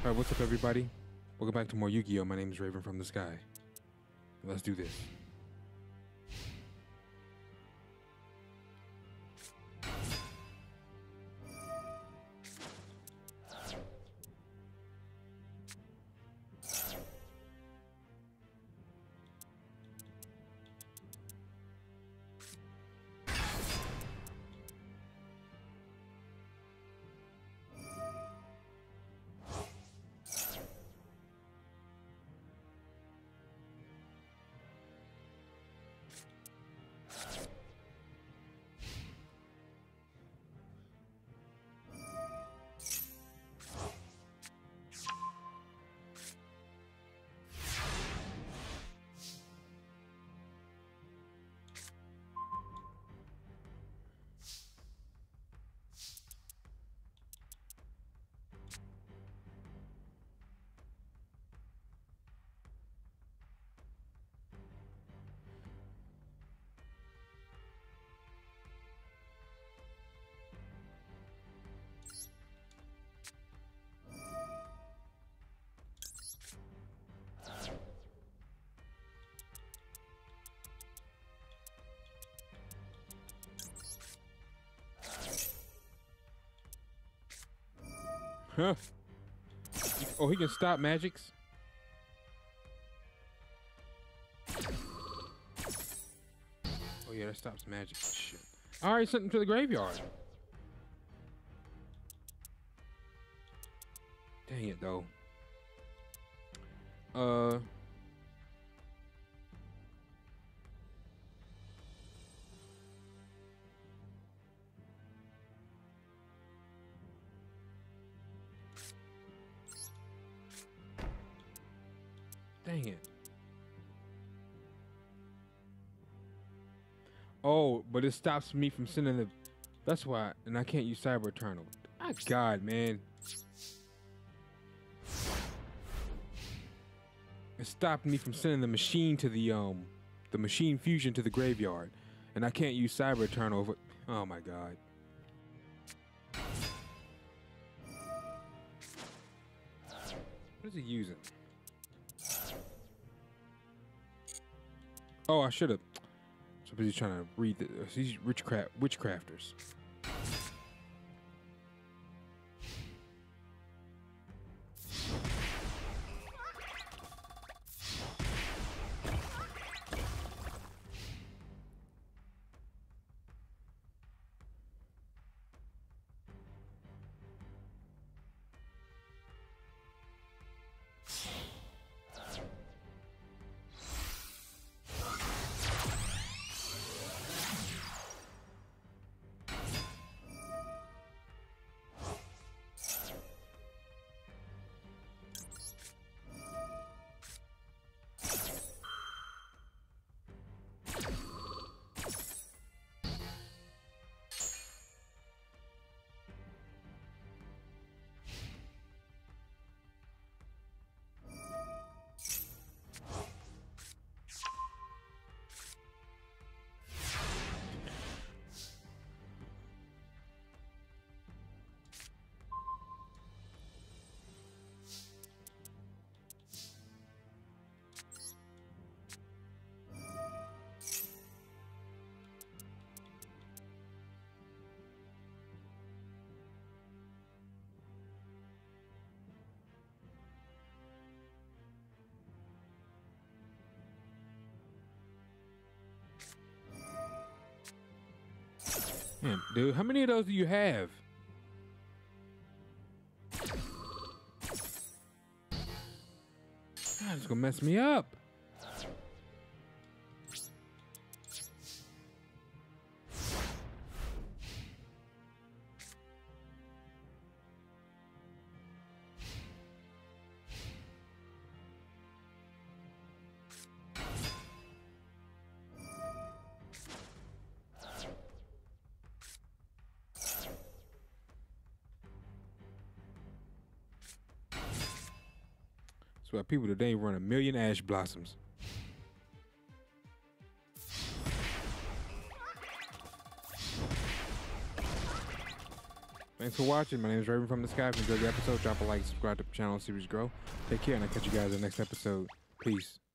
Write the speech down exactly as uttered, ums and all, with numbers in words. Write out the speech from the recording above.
Alright, what's up everybody? Welcome back to more Yu-Gi-Oh! My name is Raven from the Sky. Let's do this. Huh? Oh, he can stop magics? Oh yeah, that stops magic. Shit. Alright, sent him to the graveyard. Dang it though. Uh Dang it. Oh, but it stops me from sending the... That's why... And I can't use Cyber Eternal. Ah, God, man. It stopped me from sending the machine to the, um... The machine fusion to the graveyard. And I can't use Cyber Eternal. But, oh, my God. What is he using? Oh, I should have. So busy trying to read the, these witchcraft witchcrafters. Man, dude, how many of those do you have? God, it's gonna mess me up. That's why people today run a million ash blossoms. Man, Thanks for watching. My name is Raven from the Sky. If you enjoyed the episode, drop a like, subscribe to the channel, series grow. Take care, and I'll catch you guys in the next episode. Peace.